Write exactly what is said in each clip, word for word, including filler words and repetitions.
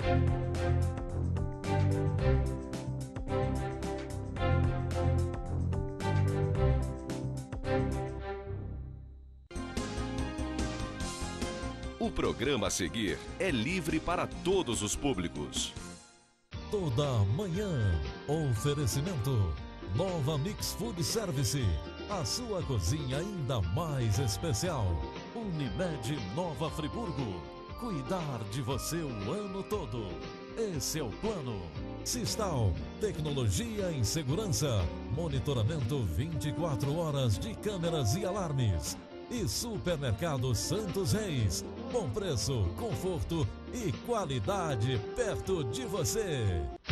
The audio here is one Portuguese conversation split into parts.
O programa a seguir é livre para todos os públicos. Toda manhã, oferecimento Nova Mix Food Service, a sua cozinha ainda mais especial. Unimed Nova Friburgo, cuidar de você o ano todo. Esse é o plano. Sistal, tecnologia em segurança, monitoramento vinte e quatro horas de câmeras e alarmes. E Supermercado Santos Reis, bom preço, conforto e qualidade perto de você.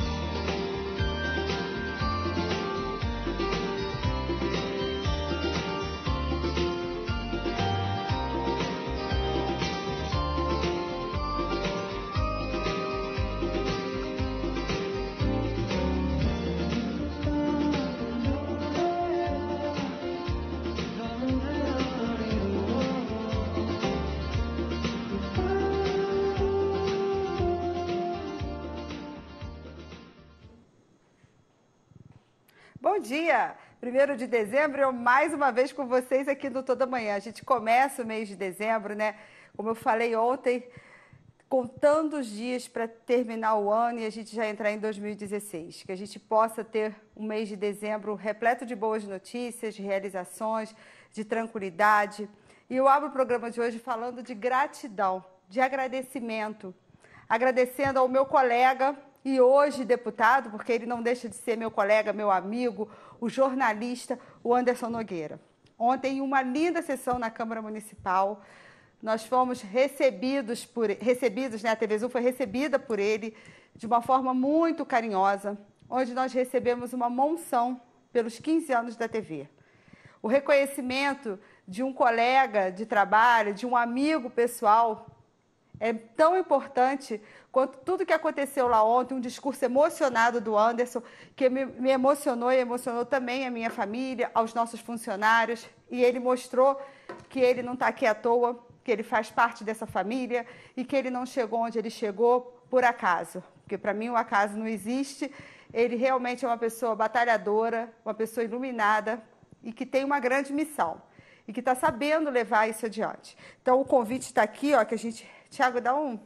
Bom dia! primeiro de dezembro, eu mais uma vez com vocês aqui no Toda Manhã. A gente começa o mês de dezembro, né? Como eu falei ontem, contando os dias para terminar o ano e a gente já entrar em dois mil e dezesseis. Que a gente possa ter um mês de dezembro repleto de boas notícias, de realizações, de tranquilidade. E eu abro o programa de hoje falando de gratidão, de agradecimento. Agradecendo ao meu colega e hoje deputado, porque ele não deixa de ser meu colega, meu amigo, o jornalista, o Anderson Nogueira. Ontem, em uma linda sessão na Câmara Municipal, nós fomos recebidos, por, recebidos, né, a T V Azul foi recebida por ele de uma forma muito carinhosa, onde nós recebemos uma monção pelos quinze anos da T V. O reconhecimento de um colega de trabalho, de um amigo pessoal, é tão importante quanto tudo que aconteceu lá ontem, um discurso emocionado do Anderson, que me, me emocionou e emocionou também a minha família, aos nossos funcionários, e ele mostrou que ele não está aqui à toa, que ele faz parte dessa família e que ele não chegou onde ele chegou por acaso, porque para mim o acaso não existe. Ele realmente é uma pessoa batalhadora, uma pessoa iluminada e que tem uma grande missão e que está sabendo levar isso adiante. Então o convite está aqui, ó, que a gente... Tiago, dá um,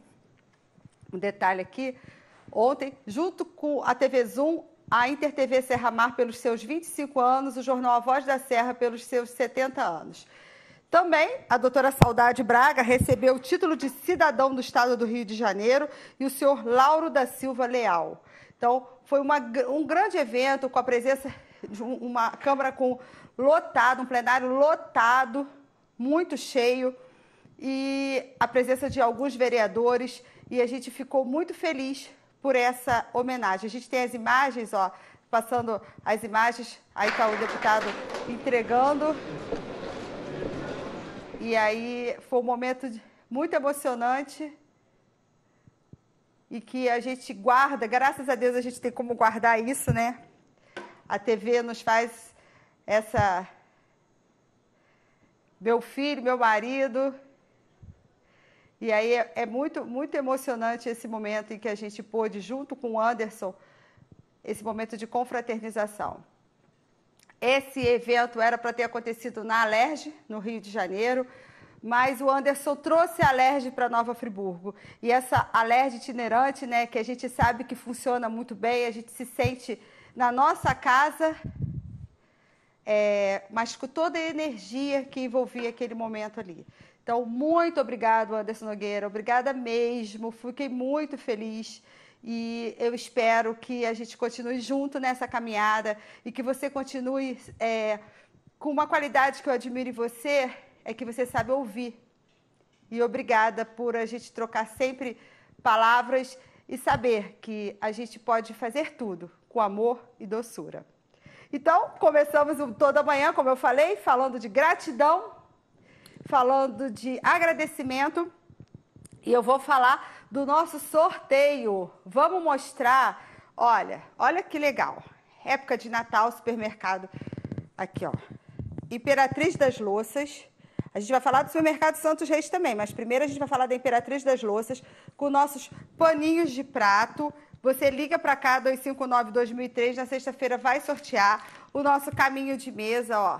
um detalhe aqui. Ontem, junto com a T V Zoom, a Inter T V Serra Mar pelos seus vinte e cinco anos, o Jornal A Voz da Serra pelos seus setenta anos. Também, a doutora Saudade Braga recebeu o título de cidadão do Estado do Rio de Janeiro e o senhor Lauro da Silva Leal. Então, foi uma, um grande evento com a presença de uma Câmara com lotado, um plenário lotado, muito cheio, e a presença de alguns vereadores, e a gente ficou muito feliz por essa homenagem. A gente tem as imagens, ó, passando as imagens, aí está o deputado entregando, e aí foi um momento muito emocionante, e que a gente guarda, graças a Deus a gente tem como guardar isso, né? A T V nos faz essa... Meu filho, meu marido... E aí é, é muito, muito emocionante esse momento em que a gente pôde, junto com o Anderson, esse momento de confraternização. Esse evento era para ter acontecido na Alerj, no Rio de Janeiro, mas o Anderson trouxe a Alerj para Nova Friburgo. E essa Alerj itinerante, né, que a gente sabe que funciona muito bem, a gente se sente na nossa casa, é, mas com toda a energia que envolvia aquele momento ali. Então, muito obrigado, Anderson Nogueira, obrigada mesmo, fiquei muito feliz e eu espero que a gente continue junto nessa caminhada e que você continue é, com uma qualidade que eu admiro em você, é que você sabe ouvir. E obrigada por a gente trocar sempre palavras e saber que a gente pode fazer tudo com amor e doçura. Então, começamos o Toda Manhã, como eu falei, falando de gratidão, falando de agradecimento, e eu vou falar do nosso sorteio. Vamos mostrar, olha, olha que legal. Época de Natal, supermercado, aqui ó, Imperatriz das Louças, A gente vai falar do supermercado Santos Reis também, mas primeiro a gente vai falar da Imperatriz das Louças, com nossos paninhos de prato. Você liga para cá, dois cinco nove, dois mil e três, na sexta-feira vai sortear o nosso caminho de mesa, ó.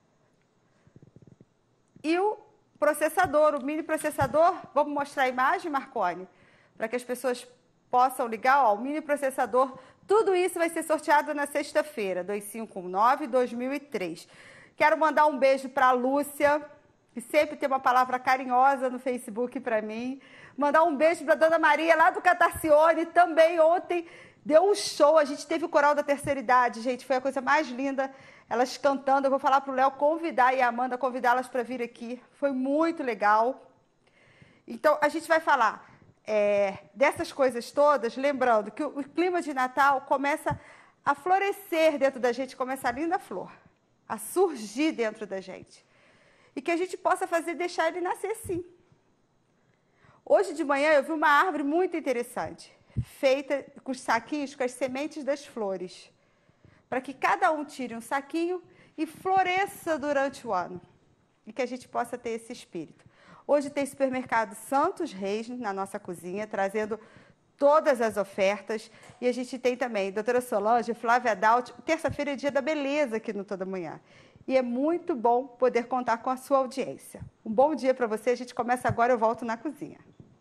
E o processador, o mini processador, vamos mostrar a imagem, Marconi? Para que as pessoas possam ligar, ó, o mini processador, tudo isso vai ser sorteado na sexta-feira, dois cinco nove, dois mil e três. Quero mandar um beijo para a Lúcia, que sempre tem uma palavra carinhosa no Facebook para mim. Mandar um beijo para a Dona Maria, lá do Catarcione, também ontem deu um show. A gente teve o Coral da Terceira Idade, gente, foi a coisa mais linda. Elas cantando, eu vou falar para o Léo convidar e a Amanda convidá-las para vir aqui. Foi muito legal. Então, a gente vai falar é, dessas coisas todas, lembrando que o, o clima de Natal começa a florescer dentro da gente, começa a linda flor, a surgir dentro da gente. E que a gente possa fazer, deixar ele nascer sim. Hoje de manhã eu vi uma árvore muito interessante, feita com os saquinhos, com as sementes das flores, para que cada um tire um saquinho e floresça durante o ano. E que a gente possa ter esse espírito. Hoje tem supermercado Santos Reis na nossa cozinha, trazendo todas as ofertas. E a gente tem também doutora Solange, Flávia Daut. Terça-feira é dia da beleza aqui no Toda Manhã. E é muito bom poder contar com a sua audiência. Um bom dia para você. A gente começa agora, eu volto na cozinha.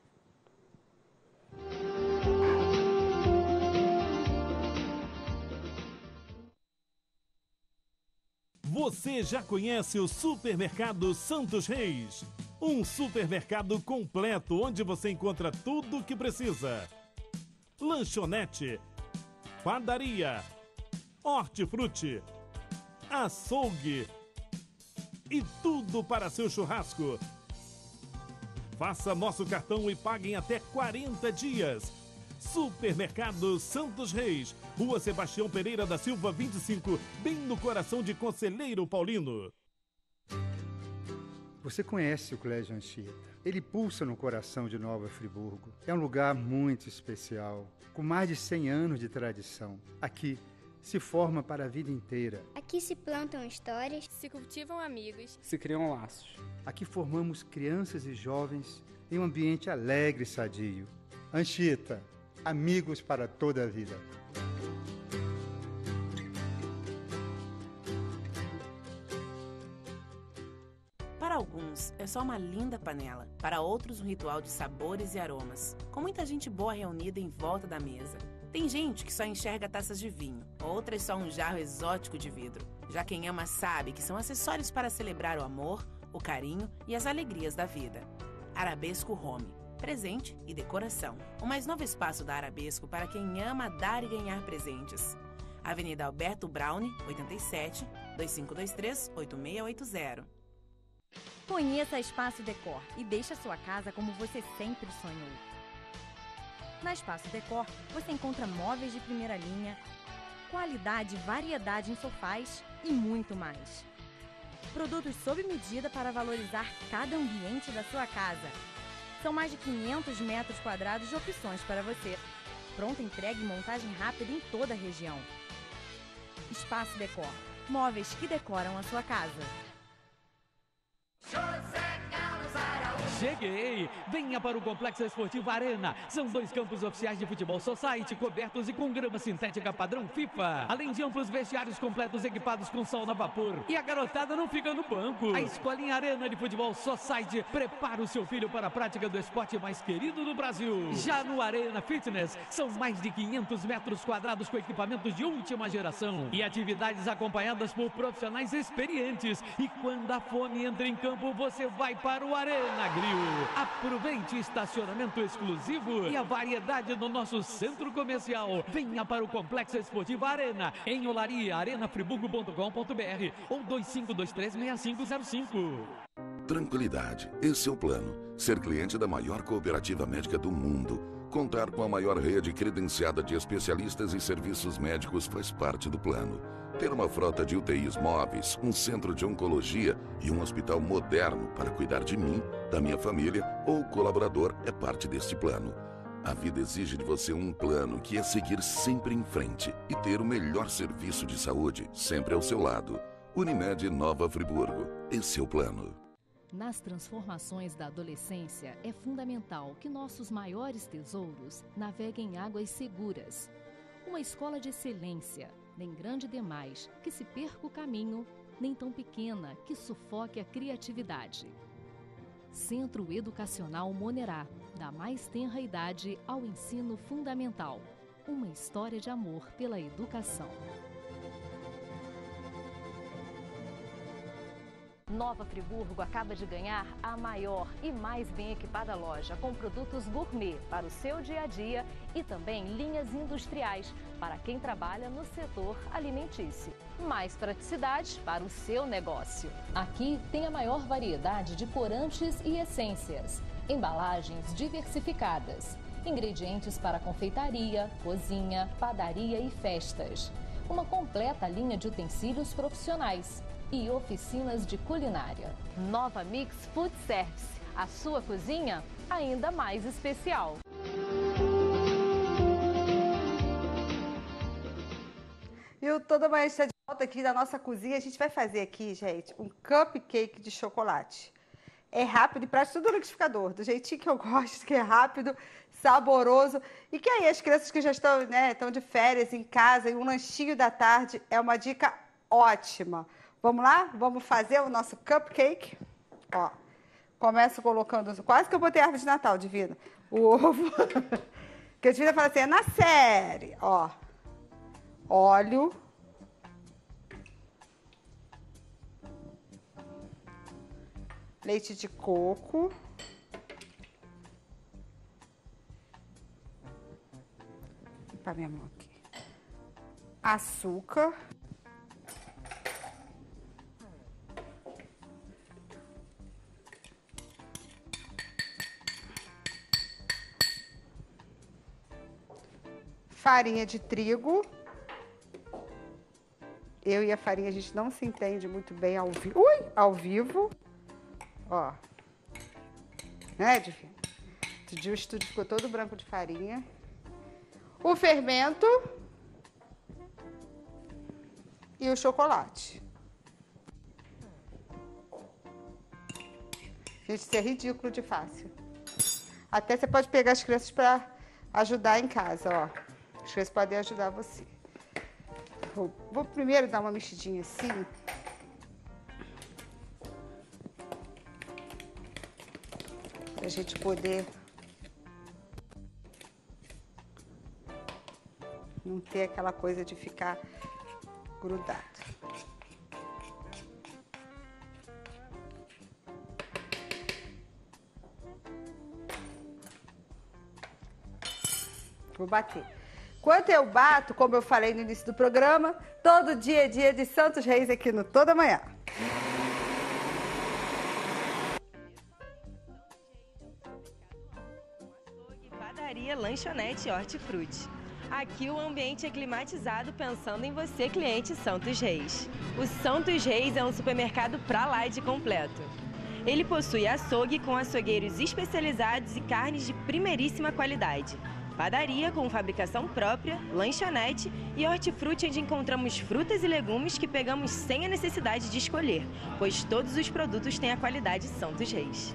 Você já conhece o Supermercado Santos Reis? Um supermercado completo onde você encontra tudo o que precisa. Lanchonete, padaria, hortifruti, açougue e tudo para seu churrasco. Faça nosso cartão e pague em até quarenta dias. Supermercado Santos Reis, Rua Sebastião Pereira da Silva vinte e cinco, bem no coração de Conselheiro Paulino. Você conhece o Colégio Anchieta. Ele pulsa no coração de Nova Friburgo. É um lugar muito especial, com mais de cem anos de tradição. Aqui se forma para a vida inteira. Aqui se plantam histórias, se cultivam amigos, se criam laços. Aqui formamos crianças e jovens em um ambiente alegre e sadio. Anchieta, amigos para toda a vida. Para alguns, é só uma linda panela. Para outros, um ritual de sabores e aromas, com muita gente boa reunida em volta da mesa. Tem gente que só enxerga taças de vinho, outras só um jarro exótico de vidro. Já quem ama sabe que são acessórios para celebrar o amor, o carinho e as alegrias da vida. Arabesco Home. Presente e decoração. O mais novo espaço da Arabesco para quem ama dar e ganhar presentes. Avenida Alberto Braune, oitenta e sete, dois cinco dois três, oito seis oito zero. Conheça Espaço Decor e deixe a sua casa como você sempre sonhou. Na Espaço Decor, você encontra móveis de primeira linha, qualidade e variedade em sofás e muito mais. Produtos sob medida para valorizar cada ambiente da sua casa. São mais de quinhentos metros quadrados de opções para você. Pronta entrega e montagem rápida em toda a região. Espaço Decor. Móveis que decoram a sua casa. Cheguei! Venha para o Complexo Esportivo Arena. São dois campos oficiais de futebol society cobertos e com grama sintética padrão FIFA. Além de amplos vestiários completos equipados com sauna a vapor. E a garotada não fica no banco. A Escolinha Arena de Futebol Society prepara o seu filho para a prática do esporte mais querido do Brasil. Já no Arena Fitness, são mais de quinhentos metros quadrados com equipamentos de última geração. E atividades acompanhadas por profissionais experientes. E quando a fome entra em campo, você vai para o Arena Grill. Aproveite estacionamento exclusivo e a variedade no nosso centro comercial. Venha para o Complexo Esportivo Arena, em Olaria, arena friburgo ponto com ponto br ou dois cinco dois três, seis cinco zero cinco. Tranquilidade, esse é o plano. Ser cliente da maior cooperativa médica do mundo. Contar com a maior rede credenciada de especialistas e serviços médicos faz parte do plano. Ter uma frota de U T Is móveis, um centro de oncologia e um hospital moderno para cuidar de mim, da minha família ou colaborador é parte deste plano. A vida exige de você um plano que é seguir sempre em frente e ter o melhor serviço de saúde sempre ao seu lado. Unimed Nova Friburgo. Esse é o plano. Nas transformações da adolescência, é fundamental que nossos maiores tesouros naveguem em águas seguras. Uma escola de excelência, nem grande demais que se perca o caminho, nem tão pequena que sufoque a criatividade. Centro Educacional Monerá, da mais tenra idade ao ensino fundamental. Uma história de amor pela educação. Nova Friburgo acaba de ganhar a maior e mais bem equipada loja com produtos gourmet para o seu dia a dia e também linhas industriais para quem trabalha no setor alimentício. Mais praticidade para o seu negócio. Aqui tem a maior variedade de corantes e essências, embalagens diversificadas, ingredientes para confeitaria, cozinha, padaria e festas. Uma completa linha de utensílios profissionais e oficinas de culinária. Nova Mix Food Service, a sua cozinha ainda mais especial. E o Toda Manhã está de volta aqui da nossa cozinha. A gente vai fazer aqui, gente, um cupcake de chocolate. É rápido e prático, tudo no liquidificador, do jeitinho que eu gosto, que é rápido, saboroso. E que aí as crianças que já estão, né, estão de férias em casa, e um lanchinho da tarde é uma dica ótima. Vamos lá? Vamos fazer o nosso cupcake. Ó, começo colocando, quase que eu botei a árvore de Natal, Divina. O ovo, que a Divina fala assim, é na série. Ó, óleo. Leite de coco. Vou limpar minha mão aqui. Açúcar. Farinha de trigo. Eu e a farinha, a gente não se entende muito bem ao vivo. Ui! Ao vivo. Ó. Né, Divina? O estúdio ficou todo branco de farinha. O fermento. E o chocolate. Gente, isso é ridículo de fácil. Até você pode pegar as crianças para ajudar em casa, ó. As crianças podem ajudar você. Vou, vou primeiro dar uma mexidinha assim. Pra gente poder não ter aquela coisa de ficar grudado. Vou bater. Enquanto eu bato, como eu falei no início do programa, todo dia é dia de Santos Reis aqui no Toda Manhã. Padaria, lanchonete e hortifruti. Aqui o ambiente é climatizado pensando em você, cliente Santos Reis. O Santos Reis é um supermercado pra lá de completo. Ele possui açougue com açougueiros especializados e carnes de primeiríssima qualidade. Padaria com fabricação própria, lanchonete e hortifruti, onde encontramos frutas e legumes que pegamos sem a necessidade de escolher, pois todos os produtos têm a qualidade Santos Reis.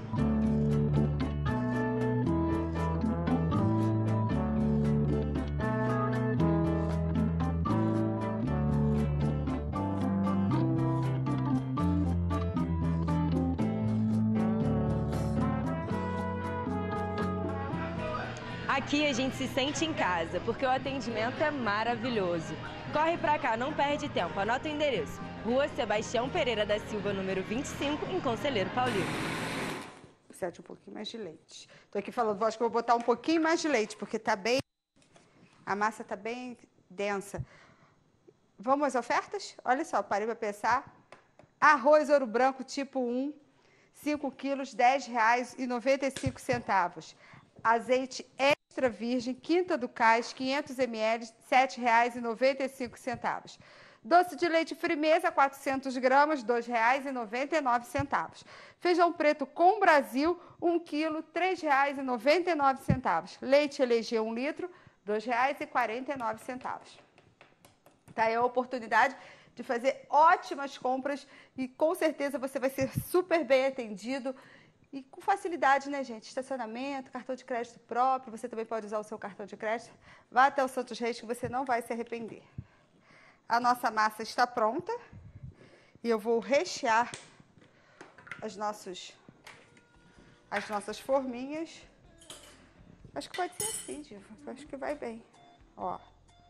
Aqui a gente se sente em casa, porque o atendimento é maravilhoso. Corre pra cá, não perde tempo. Anota o endereço. Rua Sebastião Pereira da Silva, número vinte e cinco, em Conselheiro Paulino. Precisa de um pouquinho mais de leite. Tô aqui falando, acho que eu vou botar um pouquinho mais de leite, porque tá bem... A massa tá bem densa. Vamos às ofertas? Olha só, parei para pensar. Arroz ouro branco tipo um, cinco quilos, dez reais e noventa e cinco centavos. Azeite extra virgem, Quinta do Cais, quinhentos mililitros, sete reais e noventa e cinco centavos. Doce de leite Frimeza, quatrocentos gramas, dois reais e noventa e nove centavos. Feijão preto com Brasil, um quilo, três reais e noventa e nove centavos. Leite Eleger, um litro, dois reais e quarenta e nove centavos. Tá aí a oportunidade de fazer ótimas compras e com certeza você vai ser super bem atendido e com facilidade, né, gente? Estacionamento, cartão de crédito próprio, você também pode usar o seu cartão de crédito. Vá até o Santos Reis que você não vai se arrepender. A nossa massa está pronta e eu vou rechear as, nossos, as nossas forminhas. Acho que pode ser assim, Diva. Acho que vai bem. Ó.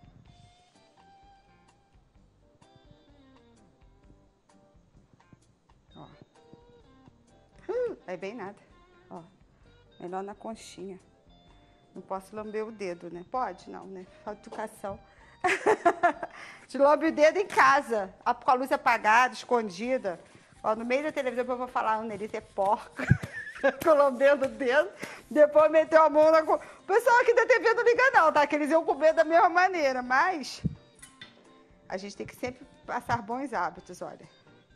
Ó. Uh, vai bem nada. Ó. Melhor na conchinha. Não posso lamber o dedo, né? Pode? Não, né? Falta educação. Te lambe o dedo em casa, com a luz apagada, escondida. Ó, no meio da televisão, depois eu vou falar, a Nelita é porca. Ficou lambendo o dedo, depois meteu a mão na... O pessoal aqui da T V não liga não, tá? Que eles iam comer da mesma maneira, mas... A gente tem que sempre passar bons hábitos, olha.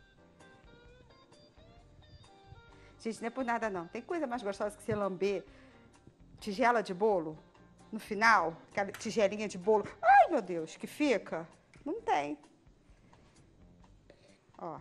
Gente, não é por nada não. Tem coisa mais gostosa que você lamber tigela de bolo no final? Aquela tigelinha de bolo. Ai, meu Deus, que fica? Não tem. Ó.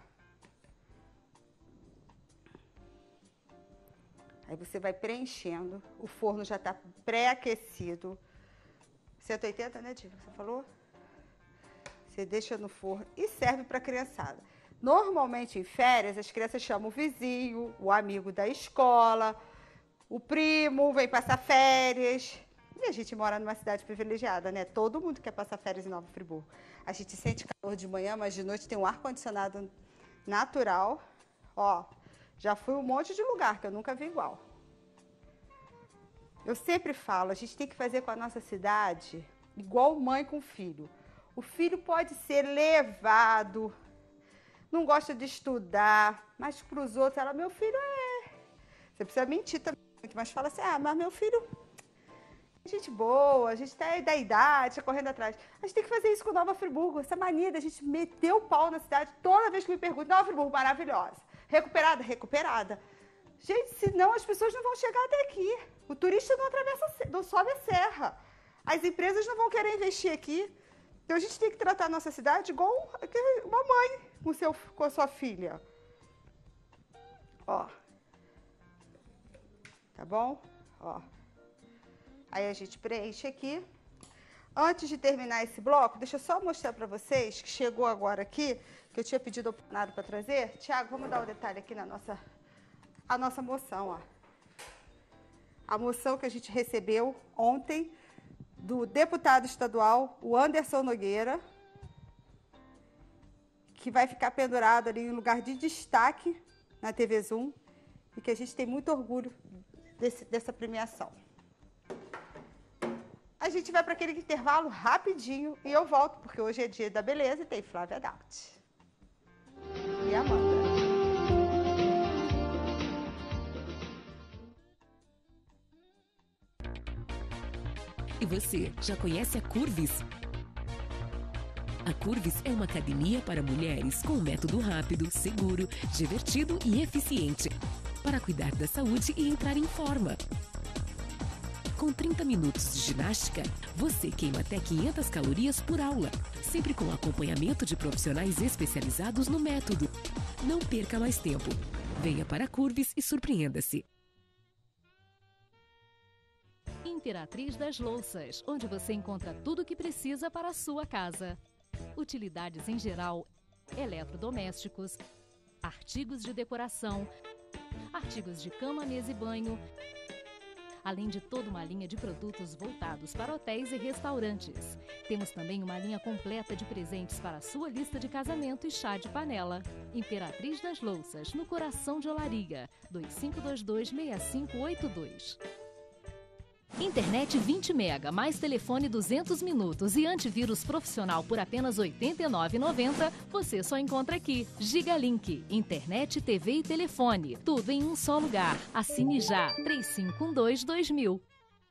Aí você vai preenchendo, o forno já está pré-aquecido. cento e oitenta, né, Diva? Você falou? Você deixa no forno e serve para a criançada. Normalmente, em férias, as crianças chamam o vizinho, o amigo da escola, o primo, vem passar férias. E a gente mora numa cidade privilegiada, né? Todo mundo quer passar férias em Nova Friburgo. A gente sente calor de manhã, mas de noite tem um ar-condicionado natural. Ó. Já fui um monte de lugar que eu nunca vi igual. Eu sempre falo, a gente tem que fazer com a nossa cidade igual mãe com filho. O filho pode ser levado, não gosta de estudar, mas para os outros, ela, meu filho é... Você precisa mentir também, mas fala assim, ah, mas meu filho é gente boa, a gente está da idade, está correndo atrás. A gente tem que fazer isso com Nova Friburgo, essa mania da gente meter o pau na cidade toda vez que me perguntam, Nova Friburgo, maravilhosa. Recuperada? Recuperada. Gente, senão as pessoas não vão chegar até aqui. O turista não atravessa, não sobe a serra. As empresas não vão querer investir aqui. Então a gente tem que tratar a nossa cidade igual uma mãe com, seu, com a sua filha. Ó. Tá bom? Ó. Aí a gente preenche aqui. Antes de terminar esse bloco, deixa eu só mostrar para vocês que chegou agora aqui, que eu tinha pedido ao plenário para trazer. Tiago, vamos dar um detalhe aqui na nossa, a nossa moção, ó. A moção que a gente recebeu ontem do deputado estadual, o Anderson Nogueira, que vai ficar pendurado ali em lugar de destaque na T V Zoom e que a gente tem muito orgulho desse, dessa premiação. A gente vai para aquele intervalo rapidinho e eu volto, porque hoje é dia da beleza e tem Flávia Dalt. E Amanda. E você, já conhece a Curvis? A Curvis é uma academia para mulheres com um método rápido, seguro, divertido e eficiente para cuidar da saúde e entrar em forma. Com trinta minutos de ginástica, você queima até quinhentas calorias por aula, sempre com acompanhamento de profissionais especializados no método. Não perca mais tempo. Venha para a Curvis e surpreenda-se. Imperatriz das Louças, onde você encontra tudo o que precisa para a sua casa. Utilidades em geral, eletrodomésticos, artigos de decoração, artigos de cama, mesa e banho, além de toda uma linha de produtos voltados para hotéis e restaurantes. Temos também uma linha completa de presentes para a sua lista de casamento e chá de panela. Imperatriz das Louças, no coração de Olaria, dois cinco dois dois, seis cinco oito dois. Internet vinte mega, mais telefone duzentos minutos e antivírus profissional por apenas oitenta e nove reais e noventa centavos, você só encontra aqui. Gigalink, internet, T V e telefone, tudo em um só lugar. Assine já, três cinco um dois, dois mil.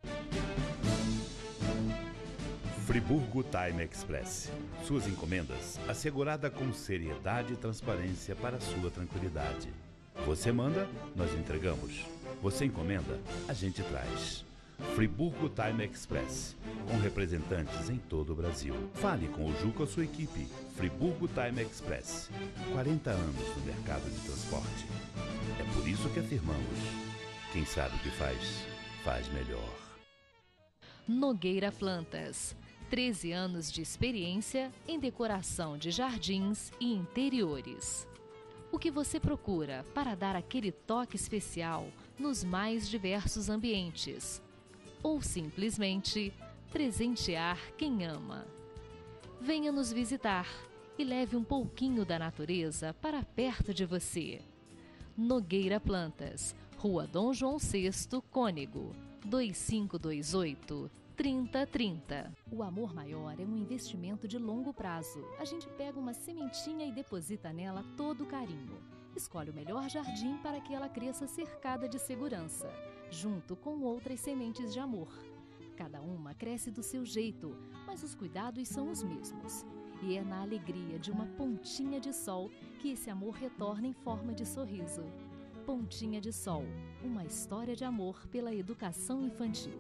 Friburgo Time Express. Suas encomendas assegurada com seriedade e transparência para sua tranquilidade. Você manda, nós entregamos. Você encomenda, a gente traz. Friburgo Time Express, com representantes em todo o Brasil. Fale com o Juca ou sua equipe. Friburgo Time Express, quarenta anos no mercado de transporte. É por isso que afirmamos, quem sabe o que faz, faz melhor. Nogueira Plantas, treze anos de experiência em decoração de jardins e interiores. O que você procura para dar aquele toque especial nos mais diversos ambientes? Ou simplesmente presentear quem ama? Venha nos visitar e leve um pouquinho da natureza para perto de você. Nogueira Plantas, Rua Dom João sexto, Cônego, dois cinco dois oito, trinta trinta. O amor maior é um investimento de longo prazo. A gente pega uma sementinha e deposita nela todo o carinho. Escolhe o melhor jardim para que ela cresça cercada de segurança, junto com outras sementes de amor. Cada uma cresce do seu jeito, mas os cuidados são os mesmos. E é na alegria de uma pontinha de sol que esse amor retorna em forma de sorriso. Pontinha de Sol, uma história de amor pela educação infantil.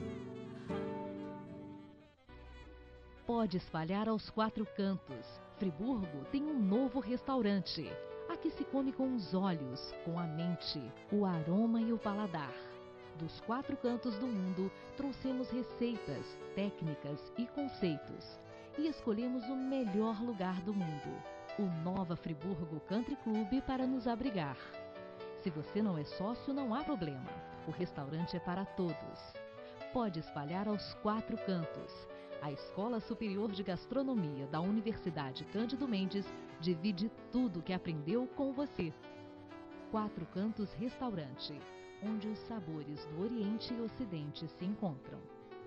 Pode espalhar aos quatro cantos. Friburgo tem um novo restaurante. Aqui se come com os olhos, com a mente, o aroma e o paladar. Dos quatro cantos do mundo, trouxemos receitas, técnicas e conceitos. E escolhemos o melhor lugar do mundo, o Nova Friburgo Country Club, para nos abrigar. Se você não é sócio, não há problema. O restaurante é para todos. Pode espalhar aos quatro cantos. A Escola Superior de Gastronomia da Universidade Cândido Mendes divide tudo o que aprendeu com você. Quatro Cantos Restaurante, onde os sabores do Oriente e Ocidente se encontram.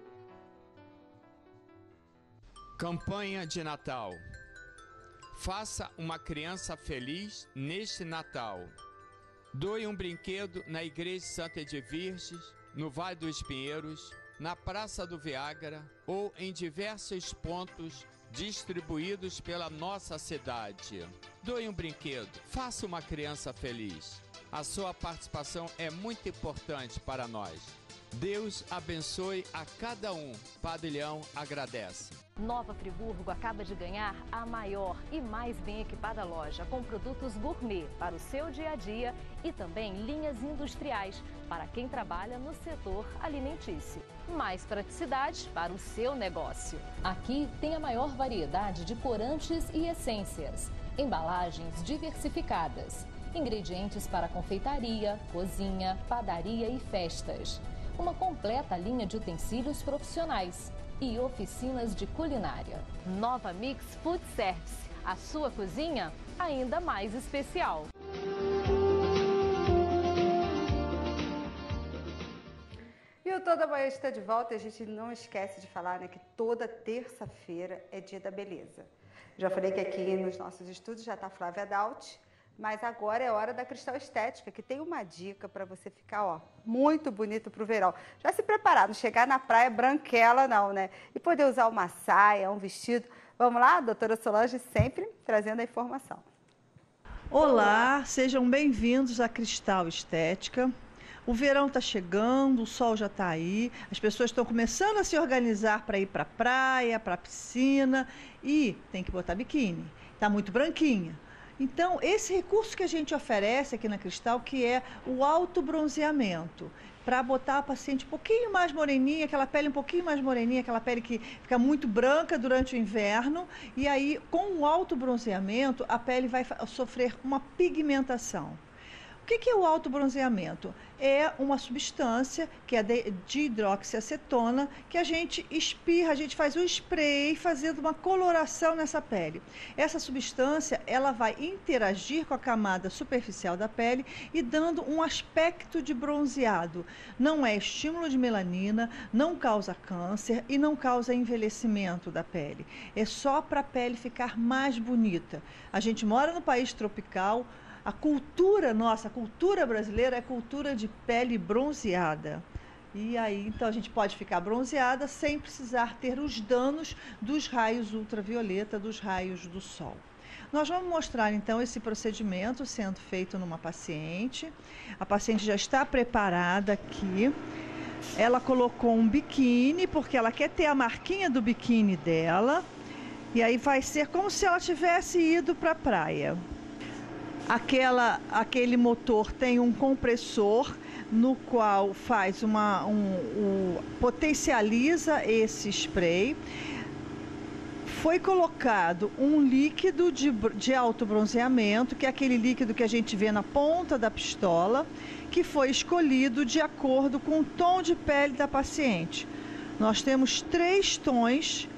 Campanha de Natal. Faça uma criança feliz neste Natal. Doe um brinquedo na Igreja Santa Edvirges, no Vale dos Pinheiros, na Praça do Viagra ou em diversos pontos distribuídos pela nossa cidade. Doe um brinquedo, faça uma criança feliz. A sua participação é muito importante para nós. Deus abençoe a cada um. Padre Leão agradece. Nova Friburgo acaba de ganhar a maior e mais bem equipada loja com produtos gourmet para o seu dia a dia e também linhas industriais para quem trabalha no setor alimentício. Mais praticidade para o seu negócio. Aqui tem a maior variedade de corantes e essências, embalagens diversificadas, ingredientes para confeitaria, cozinha, padaria e festas. Uma completa linha de utensílios profissionais e oficinas de culinária. Nova Mix Food Service, a sua cozinha ainda mais especial. E o Toda Manhã está de volta e a gente não esquece de falar, né, que toda terça-feira é dia da beleza. Já falei que aqui nos nossos estúdios já está a Flávia Daut, mas agora é hora da Cristal Estética, que tem uma dica para você ficar, ó, muito bonito para o verão. Já se preparar, não chegar na praia branquela não, né? E poder usar uma saia, um vestido. Vamos lá, doutora Solange sempre trazendo a informação. Olá, sejam bem-vindos à Cristal Estética. O verão está chegando, o sol já está aí, as pessoas estão começando a se organizar para ir para a praia, para a piscina e tem que botar biquíni, está muito branquinha. Então, esse recurso que a gente oferece aqui na Cristal, que é o autobronzeamento, para botar a paciente um pouquinho mais moreninha, aquela pele um pouquinho mais moreninha, aquela pele que fica muito branca durante o inverno, e aí, com o autobronzeamento, a pele vai sofrer uma pigmentação. O que é o autobronzeamento? É uma substância, que é de hidroxiacetona, que a gente espirra, a gente faz um spray fazendo uma coloração nessa pele. Essa substância, ela vai interagir com a camada superficial da pele e dando um aspecto de bronzeado. Não é estímulo de melanina, não causa câncer e não causa envelhecimento da pele. É só para a pele ficar mais bonita. A gente mora no país tropical. A cultura nossa, a cultura brasileira é cultura de pele bronzeada. E aí, então, a gente pode ficar bronzeada sem precisar ter os danos dos raios ultravioleta, dos raios do sol. Nós vamos mostrar, então, esse procedimento sendo feito numa paciente. A paciente já está preparada aqui. Ela colocou um biquíni, porque ela quer ter a marquinha do biquíni dela. E aí vai ser como se ela tivesse ido para a praia. Aquela, aquele motor tem um compressor no qual faz uma, um, um, potencializa esse spray. Foi colocado um líquido de, de autobronzeamento, que é aquele líquido que a gente vê na ponta da pistola, que foi escolhido de acordo com o tom de pele da paciente. Nós temos três tons